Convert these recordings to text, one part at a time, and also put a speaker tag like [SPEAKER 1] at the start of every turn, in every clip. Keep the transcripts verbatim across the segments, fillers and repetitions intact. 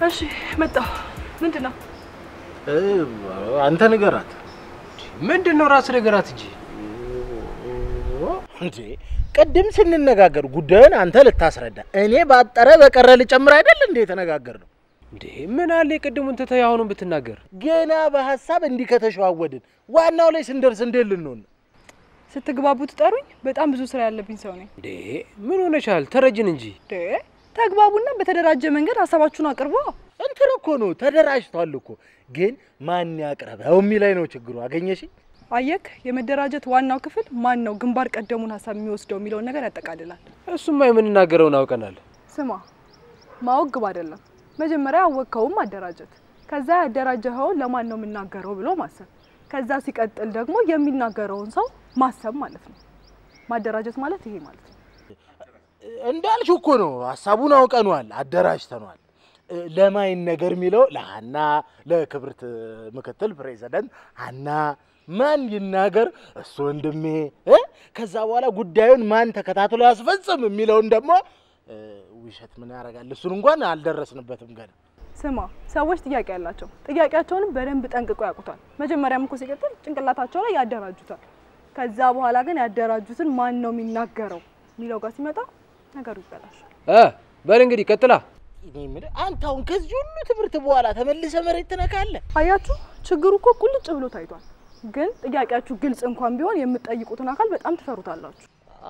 [SPEAKER 1] እሺ መጣሁ ምንድነው
[SPEAKER 2] አንተ ንገራት
[SPEAKER 3] ምንድነው ራስ ንገራት እንጂ
[SPEAKER 2] እንዴ ቀደም ስንነጋገር ጉዳዩን አንተ ልታስረዳ እኔ ባጠረ በቀረ ልጨምር አይደል እንዴ ተነጋገርነው
[SPEAKER 3] እንዴ ምን አለ ቀደሙን ተታያውኑ ብትናገር
[SPEAKER 2] ገና በሐሳብ እንዲ ከተሸዋወድን ዋናው ላይ ስንደርስ እንደልን ነው
[SPEAKER 1] ስትግባቡ ትጠሩኝ በጣም ብዙ ስራ ያለብኝ ሰው ነኝ
[SPEAKER 3] እንዴ ምን ሆነሻል ተረጅን እንጂ
[SPEAKER 1] እንዴ ተግባቡና በተደራጀ መንገድ ሐሳባችሁን አቅርቡ
[SPEAKER 2] እንትን እኮ ነው ተደራጅቷል እኮ ግን ማን ያቀርበው የሚላይ ነው ችግሩ አገኘሽ
[SPEAKER 1] አየክ የመደራጀት ዋናው ክፍል ማን ነው ግንባር ቀደሙን ሐሳብ የሚወስደው የሚለው ነገር ያጠቃልላል
[SPEAKER 3] እሱማ የምንናገረውን አውቀናል
[SPEAKER 1] ስማ ማወግብ አይደለም መጀመሪያ አወቀውም አደራጀት ከዛ ያደራጀኸው ለማን ነው የምናገረው ብሎ ማሰብ ከዛ ሲቀጥል ደግሞ የሚናገረውን ሰው ማሰብ ማለት ነው ማደራጀት ማለት ይሄ ማለት ነው
[SPEAKER 2] እንዳልሽ እኮ ነው ሐሳቡን አውቀናል አደራጅተናል ለማይን ነገር ሚለው ለሃና ለክብርት ምክትል ፕሬዝዳንት ሃና ማን ይናገር እሱ ወንድሜ እ ከዛ በኋላ ጉዳዩን ማን ተከታትሎ ያስፈጽም የሚለውን ደግሞ ውሸት ምን ያረጋል እሱን እንኳን አልደረስንበትም ገና
[SPEAKER 1] ስማ ሰዎች ጥያቄ ያላቸው ጥያቄያቸውን በደንብ ጠንቅቆ ያቁታል መጀመሪያም እኮ ሲቀጥል ጭንቅላታቸው ላይ ያደራጁታል ከዛ በኋላ ግን ያደራጁትን ማን ነው የሚናገረው ሚለው ጋር ሲመጣ ነገሩ ይበላሻል
[SPEAKER 3] እ በል እንግዲህ ቀጥላ
[SPEAKER 2] እኔ ምን አንታውን ከዚህ ሁሉ ትምርት በኋላ ተመልሰ መሬት ተነካለ
[SPEAKER 1] አያችሁ ችግሩ እኮ ቁልጭ ብሎ ታይቷል ግን ጥያቄያችሁ ግልጽ እንኳን ቢሆን የምትጠይቁትን አካል በጣም ትፈሩታላችሁ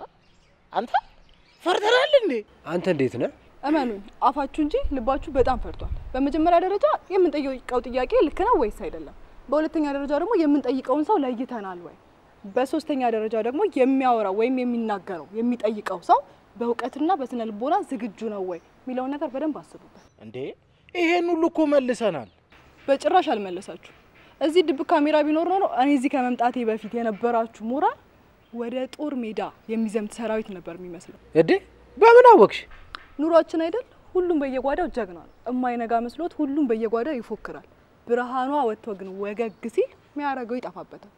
[SPEAKER 2] አንተ ፈርተናል እንዴ
[SPEAKER 3] አንተ እንዴት ነህ
[SPEAKER 1] እመኑኝ አፋችሁ እንጂ ልባችሁ በጣም ፈርቷል በመጀመሪያ ደረጃ የምንጠይቀው ጥያቄ ልክ ነው ወይስ አይደለም በሁለተኛ ደረጃ ደግሞ የምንጠይቀውን ሰው ለይተናል ወይ በሶስተኛ ደረጃ ደግሞ የሚያወራው ወይም የሚናገረው የሚጠይቀው ሰው በእውቀትና በስነ ልቦና ዝግጁ ነው ወይ ሚለው ነገር በደንብ አስቡበት
[SPEAKER 2] እንዴ ይሄን ሁሉ እኮ መልሰናል
[SPEAKER 1] በጭራሽ አልመለሳችሁ እዚህ ድብ ካሜራ ቢኖር ነው እኔ እዚህ ከመምጣቴ በፊት የነበራችሁ ሞራል ወደ ጦር ሜዳ የሚዘምት ሰራዊት ነበር የሚመስለው
[SPEAKER 3] እዴ በምን አወቅሽ
[SPEAKER 1] ኑሯችን አይደል ሁሉም በየጓዳው ጀግና ነው እማይነጋ መስሎት ሁሉም በየጓዳው ይፎክራል ብርሃኗ ወጥቶ ግን ወገግ ሲል የሚያረገው ይጣፋበታል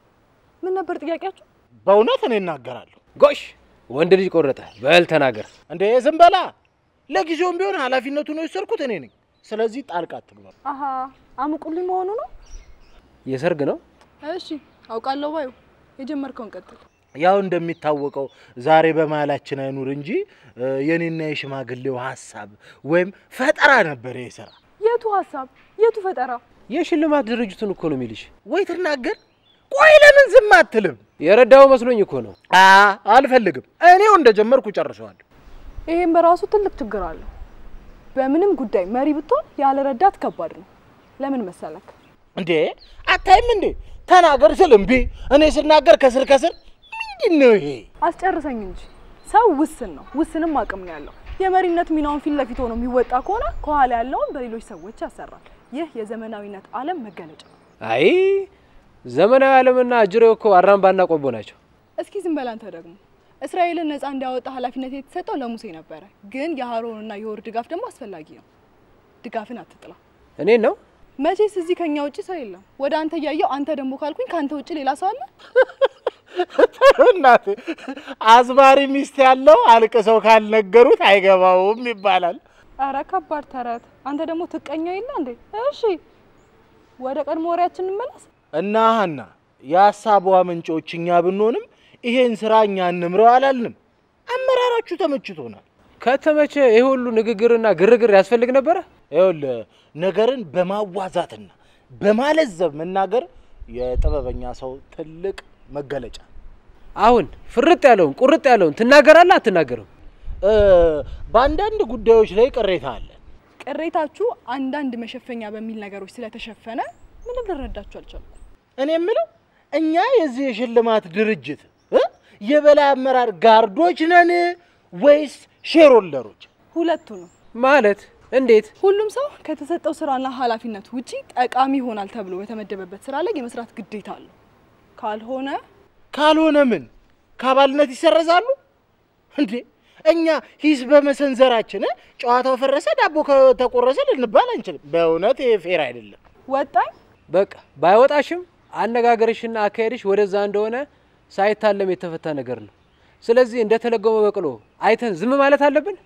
[SPEAKER 1] ምን ነበር ጥያቄያችሁ
[SPEAKER 2] በእውነት እኔ እናገራለሁ
[SPEAKER 3] ጎሽ ወንድ ልጅ ቆረጠ በል ተናገር
[SPEAKER 2] እንዴ ዝም በላ ለጊዜውም ቢሆን ኃላፊነቱን ወሰድኩት እኔ ነኝ ስለዚህ ጣልቃ አትግባ
[SPEAKER 1] አሃ አሙቁልኝ መሆኑ ነው
[SPEAKER 3] የሰርግ ነው
[SPEAKER 1] እሺ አውቃለሁ ባዩ የጀመርከውን ቀጥል
[SPEAKER 2] ያው እንደሚታወቀው ዛሬ በመሃላችን አይኑር እንጂ የኔና የሽማግሌው ሐሳብ ወይም ፈጠራ ነበር የሰራ
[SPEAKER 1] የቱ ሐሳብ የቱ ፈጠራ
[SPEAKER 3] የሽልማት ድርጅቱን እኮ ነው የሚልሽ
[SPEAKER 2] ወይ ተናገር ቆይ ለምን ዝም አትልም
[SPEAKER 3] የረዳው መስሎኝ እኮ ነው
[SPEAKER 2] አ አልፈልግም እኔው እንደጀመርኩ ጨርሰዋለሁ
[SPEAKER 1] ይሄን በራሱ ትልቅ ችግር አለው በምንም ጉዳይ መሪ ብትሆን ያለ ረዳት ከባድ ነው ለምን መሰለክ
[SPEAKER 2] እንዴ አታይም እንዴ ተናገር ስለምቢ እኔ ስናገር ከስር ከስር ምንድነው ይሄ
[SPEAKER 1] አስጨርሰኝ እንጂ ሰው ውስን ነው ውስንም አቅም ነው ያለው የመሪነት ሚናውን ፊት ለፊት ሆኖ የሚወጣ ከሆነ ከኋላ ያለውን በሌሎች ሰዎች ያሰራል ይህ የዘመናዊነት ዓለም መገለጫ
[SPEAKER 3] አይ ዘመናዊ ዓለምና አጅሬው እኮ አራምባና ቆቦ ናቸው
[SPEAKER 1] እስኪ ዝም በል አንተ ደግሞ እስራኤልን ነፃ እንዲያወጣ ኃላፊነት የተሰጠው ለሙሴ ነበር ግን የሃሮንና የሆር ድጋፍ ደግሞ አስፈላጊ ነው ድጋፍን አትጥላ
[SPEAKER 3] እኔ ነው
[SPEAKER 1] መቼስ እዚህ ከኛ ውጪ ሰው የለም ወደ አንተ ያያየው አንተ ደግሞ ካልኩኝ ካንተ ውጪ ሌላ ሰው አለ
[SPEAKER 2] እናቴ አዝማሪ ሚስት ያለው አልቀሰው ካልነገሩት አይገባውም ይባላል
[SPEAKER 1] አረ ከባድ ተረት አንተ ደግሞ ትቀኛ ይላ እንዴ እሺ ወደ ቀድሞ ወሬያችን እንመለስ
[SPEAKER 2] እና ሃና ያሳቧ ምንጮችኛ ብንሆንም ይሄን ስራኛ እንምረው አላልንም አመራራችሁ ተመችቶናል
[SPEAKER 3] ከተመቸ ይሄ ሁሉ ንግግርና ግርግር ያስፈልግ ነበር
[SPEAKER 2] ይኸውል ነገርን በማዋዛትና በማለዘብ መናገር የጥበበኛ ሰው ትልቅ መገለጫ
[SPEAKER 3] አሁን ፍርጥ ያለውን ቁርጥ ያለውን ትናገራለህ አትናገርም
[SPEAKER 2] እ በአንዳንድ ጉዳዮች ላይ ቅሬታ አለ
[SPEAKER 1] ቅሬታችሁ አንዳንድ መሸፈኛ በሚል ነገሮች ስለተሸፈነ ምንም ልረዳችሁ አልቻልኩም
[SPEAKER 2] እኔ የምለው እኛ የዚህ የሽልማት ድርጅት እ የበላይ አመራር ጋርዶች ነን ወይስ ሼርሆልደሮች
[SPEAKER 1] ሁለቱ ነው
[SPEAKER 3] ማለት እንዴት
[SPEAKER 1] ሁሉም ሰው ከተሰጠው ስራና ኃላፊነት ውጪ ጠቃሚ ይሆናል ተብሎ በተመደበበት ስራ ላይ የመስራት ግዴታ አለው ካልሆነ
[SPEAKER 2] ካልሆነ ምን ካባልነት ይሰረዛሉ እንዴ እኛ ሂስ በመሰንዘራችን ጨዋታው ፈረሰ ዳቦ ከተቆረሰ ልንባል አንችልም በእውነት ይሄ ፌር አይደለም
[SPEAKER 1] ወጣኝ
[SPEAKER 3] በቃ ባይወጣሽም አነጋገርሽና አካሄድሽ ወደዛ እንደሆነ ሳይታለም የተፈታ ነገር ነው ስለዚህ እንደተለገመ በቅሎ አይተን ዝም ማለት አለብን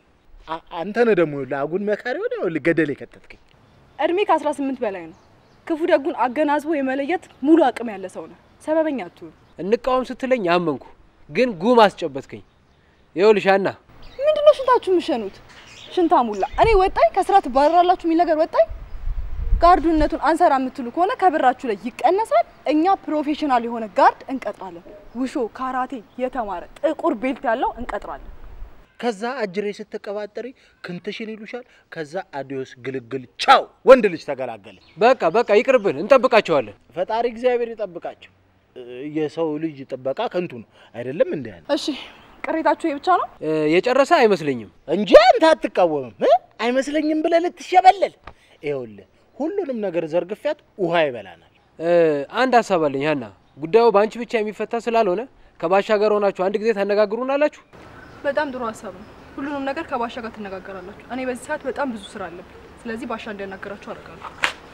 [SPEAKER 2] አንተ ነህ ደግሞ ለአጉን መካሪ ሆነ ለገደል የከተትከኝ
[SPEAKER 1] እድሜ ከ18 በላይ ነው ክፉ ደጉን አገናዝቦ የመለየት ሙሉ አቅም ያለ ሰው ነው ሰበበኛ አትሁን
[SPEAKER 3] እንቃወም ስትለኝ አመንኩ ግን ጉም አስጨበጥከኝ ይኸውልሽ አና
[SPEAKER 1] ምንድነው ሽንታችሁ ምሸኑት ሽንታሙላ እኔ ወጣይ ከስራ ትባረራላችሁ የሚል ነገር ወጣይ ጋርዱነቱን አንሰራ የምትሉ ከሆነ ከብራችሁ ላይ ይቀነሳል እኛ ፕሮፌሽናል የሆነ ጋርድ እንቀጥራለን ውሾ ካራቴ የተማረ ጥቁር ቤልት ያለው እንቀጥራለን
[SPEAKER 2] ከዛ አጅሬ ስትቀባጠሪ ክንትሽን ይሉሻል ከዛ አዲዮስ ግልግል ቻው ወንድ ልጅ ተገላገለ
[SPEAKER 3] በቃ በቃ ይቅርብን እንጠብቃቸዋለን
[SPEAKER 2] ፈጣሪ እግዚአብሔር ይጠብቃቸው የሰው ልጅ ጥበቃ ከንቱ ነው አይደለም እንዴ
[SPEAKER 1] እሺ ቅሬታችሁ ይብቻ ነው
[SPEAKER 3] የጨረሰ አይመስለኝም
[SPEAKER 2] እንጂ አንተ አትቃወምም አይመስለኝም ብለህ ልትሸበለል ይኸውልህ ሁሉንም ነገር ዘርግፊያት ውሃ ይበላናል
[SPEAKER 3] አንድ ሐሳብ አለኝ ሃና ጉዳዩ ባንቺ ብቻ የሚፈታ ስላልሆነ ከባሻ ጋር ሆናችሁ አንድ ጊዜ ታነጋግሩናላችሁ
[SPEAKER 1] በጣም ጥሩ ሐሳብ ነው ሁሉንም ነገር ከባሻ ጋር ተነጋገራላችሁ እኔ በዚህ ሰዓት በጣም ብዙ ስራ አለብኝ ስለዚህ ባሻ እንዲያናገራችሁ አደርጋለሁ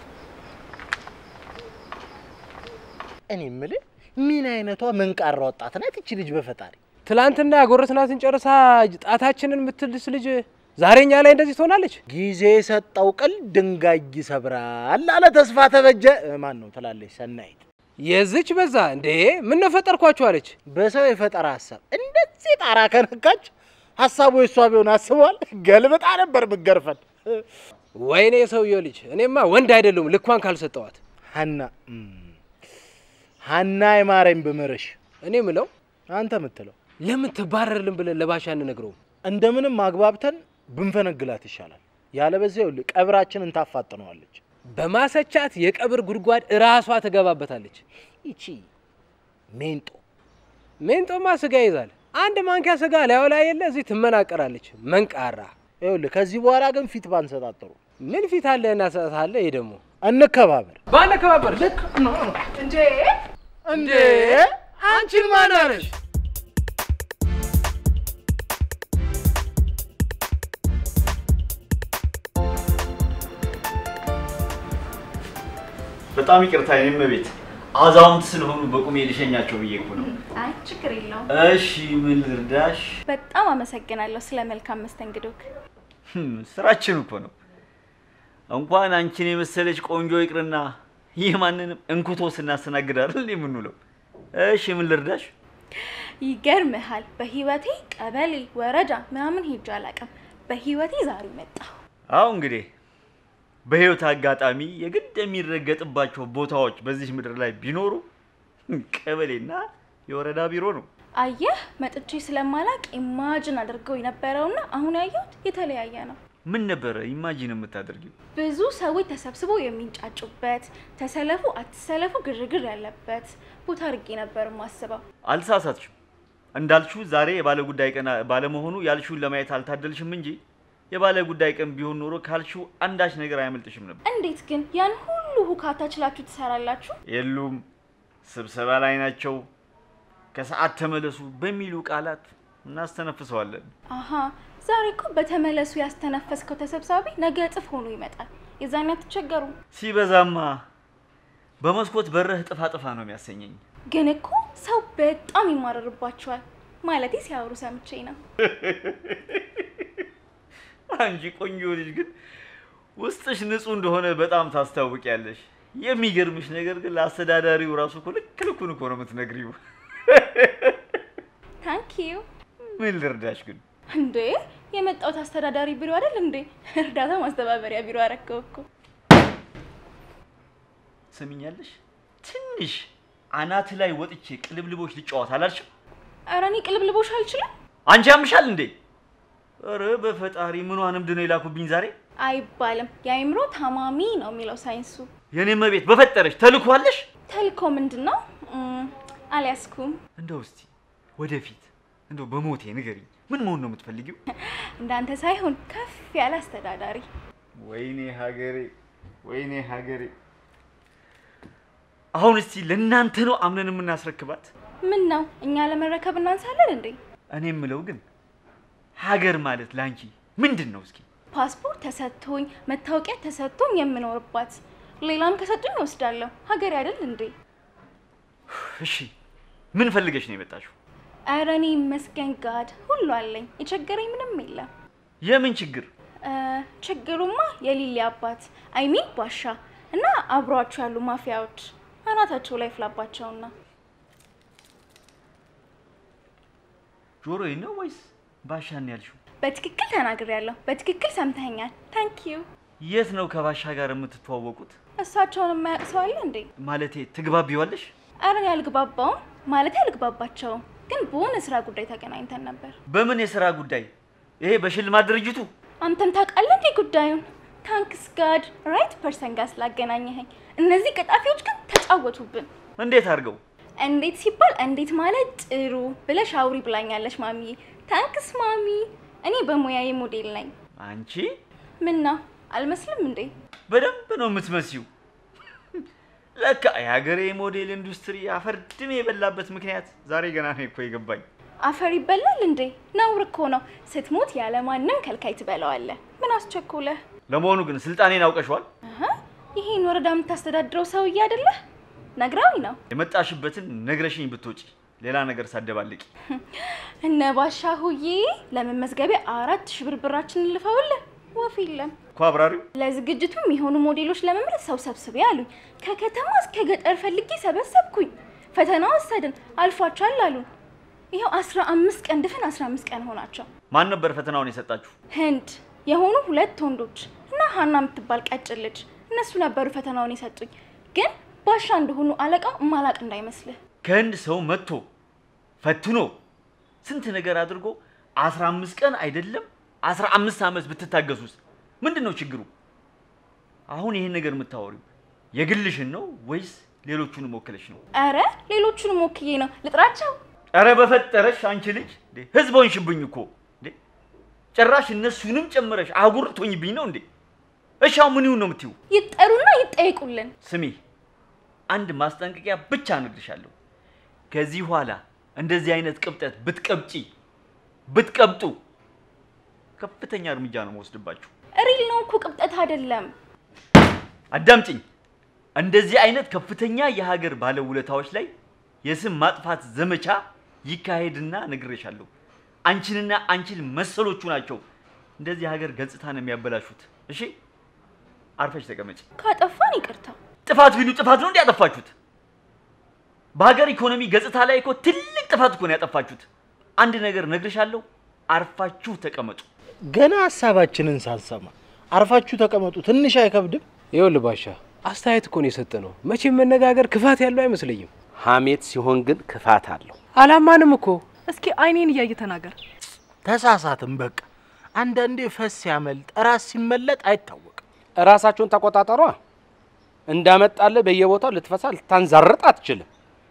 [SPEAKER 2] እኔ ምልህ ምን አይነቷ መንቃራ ወጣት ናት እቺ ልጅ በፈጣሪ
[SPEAKER 3] ትላንትና ያጎረስናትን ጨርሳ ጣታችንን ምትልስ ልጅ ዛሬኛ ላይ እንደዚህ ትሆናለች
[SPEAKER 2] ጊዜ ሰጣው ቅል ድንጋይ ይሰብራል አለ ተስፋ ተበጀ ማን ነው ትላለች ሰናይት
[SPEAKER 3] የዝች በዛ እንዴ ምን ነው ፈጠርኳችሁ አለች
[SPEAKER 2] በሰው የፈጠራ ሐሳብ እንደዚህ ጣራ ከነካች ሐሳቡ የሷ ቢሆን አስቧል ገልብጣ ነበር ምገርፈን
[SPEAKER 3] ወይኔ ሰውየው ልጅ እኔማ ወንድ አይደለም ልኳን ካልሰጠዋት
[SPEAKER 2] ሃና ሃና ይማረኝ በመረሽ
[SPEAKER 3] እኔ ምለው
[SPEAKER 2] አንተ ምትለው
[SPEAKER 3] ለምን ተባረርልን ብለን ለባሻ እንነግረው
[SPEAKER 2] እንደምንም ማግባብተን ብንፈነግላት ይሻላል ያለ በዚያው ቀብራችንን ታፋጥነዋለች
[SPEAKER 3] በማሰቻት የቀብር ጉድጓድ ራሷ ተገባበታለች
[SPEAKER 2] እቺ ሜንጦ
[SPEAKER 3] ሜንጦማ ስጋ ይዛል አንድ ማንኪያ ስጋ ላይው ላይ የለ እዚህ ትመናቀራለች መንቃራ
[SPEAKER 2] ይኸውልህ ከዚህ በኋላ ግን ፊት ባንሰጣጥሩ
[SPEAKER 3] ምን ፊት አለ እና ሰጣለ ይሄ ደግሞ
[SPEAKER 2] እንከባበር
[SPEAKER 3] ባንከባበር
[SPEAKER 2] ልክ ነው
[SPEAKER 1] እንዴ
[SPEAKER 2] እንዴ አንቺን ማን አለሽ
[SPEAKER 4] በጣም ይቅርታ እኔም ቤት አዛውንት ስለሆኑ በቁሜ ልሸኛቸው ብዬ እኮ ነው
[SPEAKER 5] አይ ችግር የለውም
[SPEAKER 4] እሺ ምን ልርዳሽ
[SPEAKER 5] በጣም አመሰግናለሁ ስለ መልካም መስተንግዶክ
[SPEAKER 4] ስራችን እኮ ነው እንኳን አንቺን የመሰለች ቆንጆ ይቅርና የማንንም እንኩቶ ስናስተናግድ አይደል የምንውለው እሺ ምን ልርዳሽ
[SPEAKER 5] ይገርምሃል በህይወቴ ቀበሌ ወረዳ ምናምን ሄጄ አላውቅም በህይወቴ ዛሬ መጣሁ
[SPEAKER 4] አው እንግዲህ በህይወት አጋጣሚ የግድ የሚረገጥባቸው ቦታዎች በዚህ ምድር ላይ ቢኖሩ ቀበሌና የወረዳ ቢሮ ነው
[SPEAKER 5] አየህ መጥቼ ስለማላቅ ኢማጂን አድርገው የነበረውና አሁን ያየሁት የተለያየ ነው
[SPEAKER 4] ምን ነበር ኢማጂን የምታደርጊው
[SPEAKER 5] ብዙ ሰዎች ተሰብስበው የሚንጫጩበት ተሰለፉ አትሰለፉ ግርግር ያለበት ቦታ አድርጌ ነበር ማስበው
[SPEAKER 4] አልሳሳትሽም እንዳልሽው ዛሬ የባለ ጉዳይ ቀን ባለመሆኑ ያልሽውን ለማየት አልታደልሽም እንጂ የባለ ጉዳይ ቀን ቢሆን ኖሮ ካልሽው አንዳች ነገር አያመልጥሽም ነበር
[SPEAKER 5] እንዴት ግን ያን ሁሉ ሁካታ ችላችሁ ትሰራላችሁ
[SPEAKER 4] የሉም ስብሰባ ላይ ናቸው ከሰዓት ተመለሱ በሚሉ ቃላት እናስተነፍሰዋለን
[SPEAKER 5] አሃ ዛሬ እኮ በተመለሱ ያስተነፈስከው ተሰብሳቢ ነገ ጥፍ ሆኖ ይመጣል የዛኔ አትቸገሩ
[SPEAKER 4] ሲበዛማ በመስኮት በረህ ጥፋ ጥፋ ነው የሚያሰኘኝ
[SPEAKER 5] ግን እኮ ሰው በጣም ይማረርባቸዋል ማለቴ ሲያወሩ ሰምቼ ነው
[SPEAKER 4] አንጂ ቆንጆ ልጅ ግን ውስጥሽ ንጹህ እንደሆነ በጣም ታስታውቂያለሽ የሚገርምሽ ነገር ግን ለአስተዳዳሪው ራሱ እኮ ልክ ልኩን እኮ ነው የምትነግሪው
[SPEAKER 5] ታንክ ዩ
[SPEAKER 4] ምን ልርዳሽ ግን
[SPEAKER 5] እንዴ የመጣው አስተዳዳሪ ቢሮ አይደል እንዴ እርዳታ ማስተባበሪያ ቢሮ አረከው እኮ
[SPEAKER 4] ሰሚኛለሽ ትንሽ አናት ላይ ወጥቼ ቅልብልቦሽ ልጫወት አላልሽም
[SPEAKER 5] አራኒ ቅልብልቦሽ አልችልም
[SPEAKER 4] አንቺ አምሻል እንዴ አረ በፈጣሪ ምንዋንም ድነው ይላኩብኝ ዛሬ
[SPEAKER 5] አይባልም ያይምሮ ታማሚ ነው የሚለው ሳይንሱ
[SPEAKER 4] የኔም ቤት በፈጠረሽ ተልኳለሽ
[SPEAKER 5] ተልኮ ምንድነው አልያስኩም
[SPEAKER 4] እንደው እስቲ ወደፊት እንደው በሞቴ ንገሪኝ ምን መሆን ነው የምትፈልጊው
[SPEAKER 5] እንዳንተ ሳይሆን ከፍ ያለ አስተዳዳሪ
[SPEAKER 4] ወይኔ ሀገሬ ወይኔ ሀገሬ አሁን እስቲ ለእናንተ ነው አምነን የምናስረክባት
[SPEAKER 5] ምን ነው እኛ ለመረከብ እናንሳለን እንዴ
[SPEAKER 4] እኔ ምለው ግን ሀገር ማለት ላንቺ ምንድነው እስኪ
[SPEAKER 5] ፓስፖርት ተሰጥቶኝ መታወቂያ ተሰጥቶኝ የምኖርባት ሌላም ከሰጡኝ ወስዳለሁ ሀገር አይደል እንዴ
[SPEAKER 4] እሺ ምን ፈልገሽ ነው የመጣሽው
[SPEAKER 5] አረኒ መስገን ጋድ ሁሉ አለኝ የቸገረኝ ምንም የለም
[SPEAKER 4] የምን ችግር?
[SPEAKER 5] ችግሩማ የሊሊ አባት አይሚን ባሻ እና አብሯቸው ያሉ ማፊያዎች አናታቸው ላይ ፍላባቸውና
[SPEAKER 4] ጆሮዬ ነው ወይስ ባሻን ያልሽው?
[SPEAKER 5] በትክክል ተናግሬያለሁ። በትክክል ሰምተኛል። ታንክ ዩ።
[SPEAKER 4] የት ነው ከባሻ ጋር የምትተዋወቁት?
[SPEAKER 5] እሳቸውን የማያውቅ ሰው አለ እንዴ?
[SPEAKER 4] ማለቴ ትግባቢዋለሽ?
[SPEAKER 5] አረ ያልግባባው ማለት ያልግባባቸው ግን በሆነ ስራ ጉዳይ ተገናኝተን ነበር።
[SPEAKER 4] በምን የስራ ጉዳይ? ይሄ በሽልማት ድርጅቱ?
[SPEAKER 5] አንተም ታውቃለህ እንዴ ጉዳዩን? ታንክስ ጋድ ራይት ፐርሰን ጋር ስላገናኘኸኝ። እነዚህ ቀጣፊዎች ግን ተጫወቱብን።
[SPEAKER 4] እንዴት አድርገው?
[SPEAKER 5] እንዴት ሲባል እንዴት ማለት ጥሩ ብለሽ አውሪ ብላኛለሽ ማሚዬ። ታንክስ ማሚ። እኔ በሙያዬ ሞዴል ነኝ።
[SPEAKER 4] አንቺ
[SPEAKER 5] ምና አልመስልም እንዴ?
[SPEAKER 4] በደንብ ነው የምትመስዩ። ለካ የሀገሬ ሞዴል ኢንዱስትሪ አፈር ድሜ የበላበት ምክንያት ዛሬ ገና ነው እኮ የገባኝ።
[SPEAKER 5] አፈር ይበላል እንዴ? ነውር እኮ ነው። ስትሞት ያለ ማንም ከልካይ ትበላዋለህ። ምን አስቸኮለህ?
[SPEAKER 4] ለመሆኑ ግን ስልጣኔን አውቀሽዋል?
[SPEAKER 5] አሃ ይሄን ወረዳ የምታስተዳድረው ሰውዬ አይደለህ? ነግራዊ ነው።
[SPEAKER 4] የመጣሽበትን ነግረሽኝ ብትወጪ ሌላ ነገር ሳደባልቂ።
[SPEAKER 5] እነ ባሻሁዬ ለመመዝገቢያ አራት ሺህ ብር ብራችንን ልፈውልህ ወፍ የለም
[SPEAKER 4] እኮ አብራሪው።
[SPEAKER 5] ለዝግጅቱ የሚሆኑ ሞዴሎች ለመምረጥ ሰው ሰብስቤ አሉኝ። ከከተማ እስከ ገጠር ፈልጌ ሰበሰብኩኝ። ፈተና ወሰድን፣ አልፏቸዋል አሉን። ይሄው አስራ አምስት ቀን ድፍን አስራ አምስት ቀን ሆናቸው።
[SPEAKER 4] ማን ነበር ፈተናውን የሰጣችሁ?
[SPEAKER 5] ህንድ የሆኑ ሁለት ወንዶች እና ሀና የምትባል ቀጭን ልጅ፣ እነሱ ነበሩ ፈተናውን የሰጡኝ። ግን ባሻ እንደሆኑ አለቃው ማላቅ እንዳይመስልህ።
[SPEAKER 4] ከህንድ ሰው መጥቶ ፈትኖ ስንት ነገር አድርጎ አስራ አምስት ቀን አይደለም አስራ አምስት አመት ብትታገሱስ ምንድነው ችግሩ? አሁን ይሄን ነገር የምታወሪው የግልሽን ነው ወይስ ሌሎቹንም ወክለሽ ነው?
[SPEAKER 5] አረ ሌሎቹንም ወክዬ ነው። ልጥራቸው?
[SPEAKER 4] አረ በፈጠረሽ አንቺ ልጅ እንዴ ህዝቦን ሽብኝ እኮ እንዴ ጭራሽ እነሱንም ጨምረሽ አጉርቶኝብኝ ነው እንዴ? እሻው ምን ይሁን ነው የምትዩ?
[SPEAKER 5] ይጠሩና ይጠይቁልን።
[SPEAKER 4] ስሚ አንድ ማስጠንቀቂያ ብቻ ነግርሻለሁ። ከዚህ ኋላ እንደዚህ አይነት ቅብጠት ብትቀብጪ ብትቀብጡ ከፍተኛ እርምጃ ነው የምወስድባችሁ።
[SPEAKER 5] ሪል ነው እኮ ቅብጠት አይደለም።
[SPEAKER 4] አዳምጪኝ። እንደዚህ አይነት ከፍተኛ የሀገር ባለውለታዎች ላይ የስም ማጥፋት ዘመቻ ይካሄድና ነግሬሻለሁ። አንቺንና አንቺን መሰሎቹ ናቸው እንደዚህ ሀገር ገጽታን የሚያበላሹት። እሺ አርፈሽ ተቀመጪ።
[SPEAKER 5] ካጠፋን ይቅርታ።
[SPEAKER 4] ጥፋት ቢሉ ጥፋት ነው እንዲያጠፋችሁት። በሀገር ኢኮኖሚ ገጽታ ላይ እኮ ትልቅ ጥፋት እኮ ነው ያጠፋችሁት። አንድ ነገር ነግሬሻለሁ፣ አርፋችሁ ተቀመጡ።
[SPEAKER 2] ገና ሐሳባችንን ሳንሰማ አርፋችሁ ተቀመጡ ትንሽ አይከብድም?
[SPEAKER 3] ይኸውልህ ባሻ አስተያየት እኮ ነው የሰጠነው። መቼም መነጋገር ክፋት ያለው አይመስለኝም።
[SPEAKER 6] ሐሜት ሲሆን ግን ክፋት አለው።
[SPEAKER 3] አላማንም እኮ።
[SPEAKER 1] እስኪ አይኔን እያየ ተናገር።
[SPEAKER 2] ተሳሳትም በቃ አንዳንዴ ፈስ ያመልጥ ራስ ሲመለጥ አይታወቅም።
[SPEAKER 6] ራሳችሁን ተቆጣጣሯ። እንዳመጣለ በየቦታው ልትፈሳ ልታንዛርጥ አትችልም።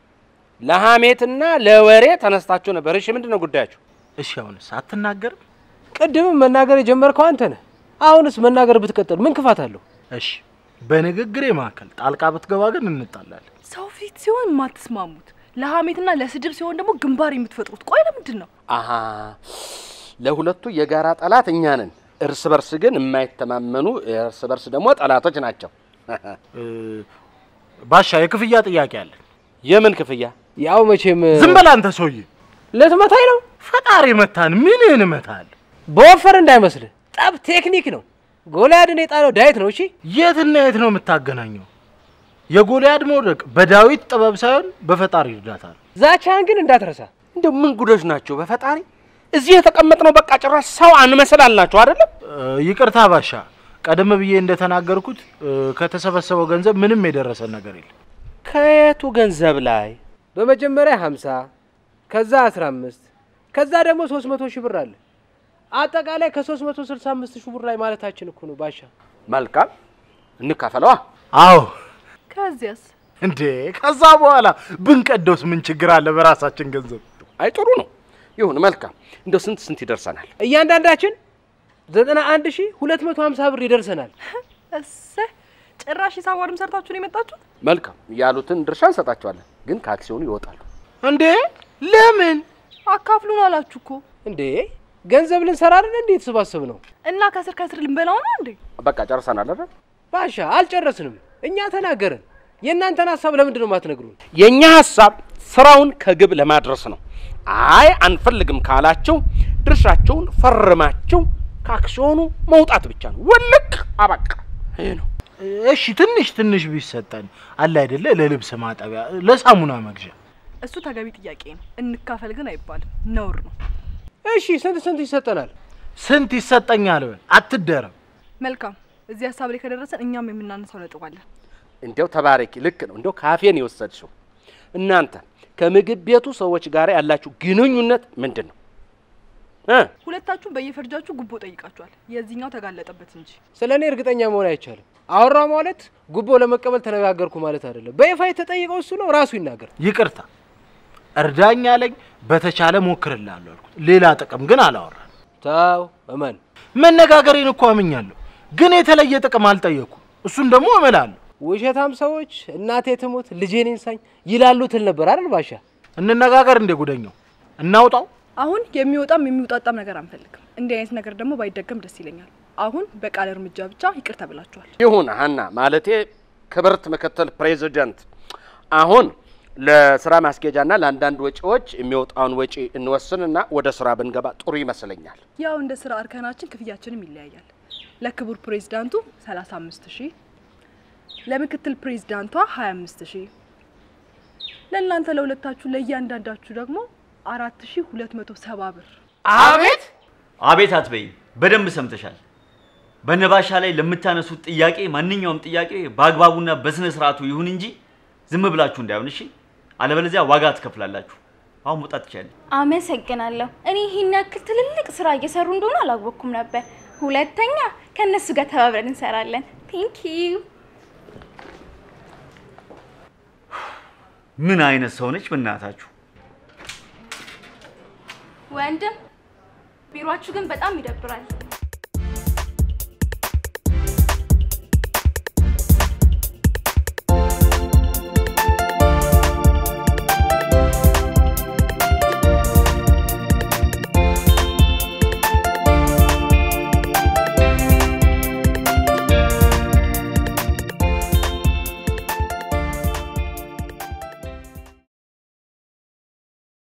[SPEAKER 6] ለሐሜትና ለወሬ ተነስታችሁ ነበር። እሺ ምንድነው ጉዳያችሁ?
[SPEAKER 2] እሺ አሁንስ አትናገርም?
[SPEAKER 3] ቅድምም መናገር የጀመርከው አንተ ነህ። አሁንስ መናገር ብትቀጥል ምን ክፋት አለው?
[SPEAKER 2] እሺ በንግግሬ ማከል ጣልቃ ብትገባ ግን እንጣላለን።
[SPEAKER 1] ሰው ፊት ሲሆን ማትስማሙት፣ ለሐሜትና ለስድብ ሲሆን ደግሞ ግንባር የምትፈጥሩት ቆይ ለምንድን ነው?
[SPEAKER 6] አሃ ለሁለቱ የጋራ ጠላት እኛ ነን። እርስ በርስ ግን የማይተማመኑ እርስ በርስ ደግሞ ጠላቶች ናቸው።
[SPEAKER 2] ባሻ የክፍያ ጥያቄ አለ።
[SPEAKER 6] የምን ክፍያ?
[SPEAKER 3] ያው መቼም
[SPEAKER 2] ዝም በል አንተ ሰውዬ።
[SPEAKER 3] ለትመታኝ ነው?
[SPEAKER 2] ፈጣሪ መታን ምን እንመታል?
[SPEAKER 3] በወፈር እንዳይመስልህ ጠብ ቴክኒክ ነው። ጎልያድን የጣለው ዳዊት ነው። እሺ
[SPEAKER 2] የትና የት ነው የምታገናኘው? የጎልያድ መውደቅ በዳዊት ጥበብ ሳይሆን በፈጣሪ እርዳታ ነው።
[SPEAKER 3] ዛቻን ግን እንዳትረሳ።
[SPEAKER 6] እንደው ምን ጉዶች ናቸው በፈጣሪ። እዚህ የተቀመጥነው በቃ ጭራሽ ሰው አንመስላልናችሁ አይደለም?
[SPEAKER 2] ይቅርታ ባሻ፣ ቀደም ብዬ እንደተናገርኩት ከተሰበሰበው ገንዘብ ምንም የደረሰ ነገር የለም።
[SPEAKER 6] ከየቱ ገንዘብ ላይ?
[SPEAKER 3] በመጀመሪያ ሀምሳ ከዛ አስራ አምስት ከዛ ደግሞ ሶስት መቶ ሺህ ብር አለ። አጠቃላይ ከ365 ሺህ ብር ላይ ማለታችን እኮ ነው ባሻ።
[SPEAKER 6] መልካም እንካፈለዋ።
[SPEAKER 2] አዎ
[SPEAKER 1] ከዚያስ
[SPEAKER 2] እንዴ ከዛ በኋላ ብንቀደውስ ምን ችግር አለ? በራሳችን ገንዘብ።
[SPEAKER 6] አይ ጥሩ ነው። ይሁን መልካም። እንደው ስንት ስንት ይደርሰናል?
[SPEAKER 3] እያንዳንዳችን ዘጠና አንድ ሺህ ሁለት መቶ ሀምሳ ብር ይደርሰናል።
[SPEAKER 1] እሰ ጭራሽ ሂሳቡንም ሰርታችሁ ነው የመጣችሁት?
[SPEAKER 6] መልካም ያሉትን ድርሻ እንሰጣቸዋለን፣ ግን ከአክሲዮኑ ይወጣሉ።
[SPEAKER 2] እንዴ ለምን
[SPEAKER 1] አካፍሉን አላችሁ እኮ
[SPEAKER 3] እንዴ? ገንዘብ ልንሰራ አይደል እንዴ የተሰባሰብ ነው?
[SPEAKER 1] እና ከስር ከስር ልንበላው ነው እንዴ?
[SPEAKER 6] በቃ ጨርሰናል አይደል?
[SPEAKER 3] ባሻ አልጨረስንም። እኛ ተናገርን። የእናንተን ሐሳብ ለምንድን ነው የማትነግሩን?
[SPEAKER 6] የኛ ሐሳብ ስራውን ከግብ ለማድረስ ነው። አይ አንፈልግም ካላችሁ ድርሻቸውን ፈርማችሁ ከአክሲዮኑ መውጣት ብቻ ነው። ወልቅ አበቃ። ይሄ ነው።
[SPEAKER 2] እሺ ትንሽ ትንሽ ቢሰጠን አለ አይደለ ለልብስ ማጠቢያ ለሳሙና መግዣ።
[SPEAKER 1] እሱ ተገቢ ጥያቄ ነው። እንካፈል ግን አይባልም፣ ነውር ነው።
[SPEAKER 3] እሺ ስንት ስንት ይሰጠናል?
[SPEAKER 2] ስንት ይሰጠኛል? አትደረም።
[SPEAKER 1] መልካም፣ እዚህ ሀሳብ ላይ ከደረሰን እኛም የምናነሳው ነጥብ አለ።
[SPEAKER 6] እንደው ተባረኪ። ልክ ነው። እንደው ካፌን የወሰድሽው እናንተ ከምግብ ቤቱ ሰዎች ጋር ያላችሁ ግንኙነት ምንድን ነው? እ
[SPEAKER 1] ሁለታችሁም በየፈርጃችሁ ጉቦ ጠይቃችኋል። የዚህኛው ተጋለጠበት እንጂ
[SPEAKER 3] ስለኔ እርግጠኛ መሆን አይቻልም። አወራው ማለት ጉቦ ለመቀበል ተነጋገርኩ ማለት አይደለም። በይፋ የተጠየቀው እሱ ነው፣ ራሱ ይናገር።
[SPEAKER 2] ይቅርታ እርዳኛ አለኝ፣ በተቻለ ሞክርልሃለሁ አልኩት። ሌላ ጥቅም ግን አላወራም።
[SPEAKER 3] ታው እመን።
[SPEAKER 2] መነጋገሬን እኮ አምኛለሁ፣ ግን የተለየ ጥቅም አልጠየኩም። እሱን ደግሞ እምላለሁ።
[SPEAKER 3] ውሸታም ሰዎች እናቴ ትሙት ልጄን እንሳኝ ይላሉ ትል ነበር አይደል ባሻ?
[SPEAKER 2] እንነጋገር እንደ ጉደኛው እናውጣው።
[SPEAKER 1] አሁን የሚወጣም የሚውጣጣም ነገር አንፈልግም። እንዲህ አይነት ነገር ደግሞ ባይደገም ደስ ይለኛል። አሁን በቃል እርምጃ ብቻ ይቅር ተብላችኋል።
[SPEAKER 6] ይሁን ሀና፣ ማለቴ ክብርት ምክትል ፕሬዚደንት፣ አሁን ለስራ ማስኬጃና ለአንዳንድ ወጪዎች የሚወጣውን ወጪ እንወስንና ወደ ስራ ብንገባ ጥሩ ይመስለኛል።
[SPEAKER 1] ያው እንደ ስራ አርከናችን ክፍያችንም ይለያያል። ለክቡር ፕሬዝዳንቱ ሰላሳ አምስት ሺህ፣ ለምክትል ፕሬዝዳንቷ ሀያ አምስት ሺህ፣ ለእናንተ ለሁለታችሁ ለእያንዳንዳችሁ ደግሞ አራት ሺህ ሁለት መቶ ሰባ ብር።
[SPEAKER 3] አቤት
[SPEAKER 4] አቤት አትበይ፣ በደንብ ሰምተሻል። በነባሻ ላይ ለምታነሱት ጥያቄ ማንኛውም ጥያቄ በአግባቡና በስነ ስርዓቱ ይሁን እንጂ ዝም ብላችሁ እንዳይሆን እሺ? አለበለዚያ ዋጋ ትከፍላላችሁ። አሁን መውጣት ይቻላል።
[SPEAKER 5] አመሰግናለሁ። እኔ ይሄን ያክል ትልልቅ ስራ እየሰሩ እንደሆነ አላወቅኩም ነበር። ሁለተኛ ከነሱ ጋር ተባብረን እንሰራለን። ቴንክ ዩ።
[SPEAKER 4] ምን አይነት ሰው ነች በእናታችሁ?
[SPEAKER 5] ወንድም ቢሮአችሁ ግን በጣም ይደብራል።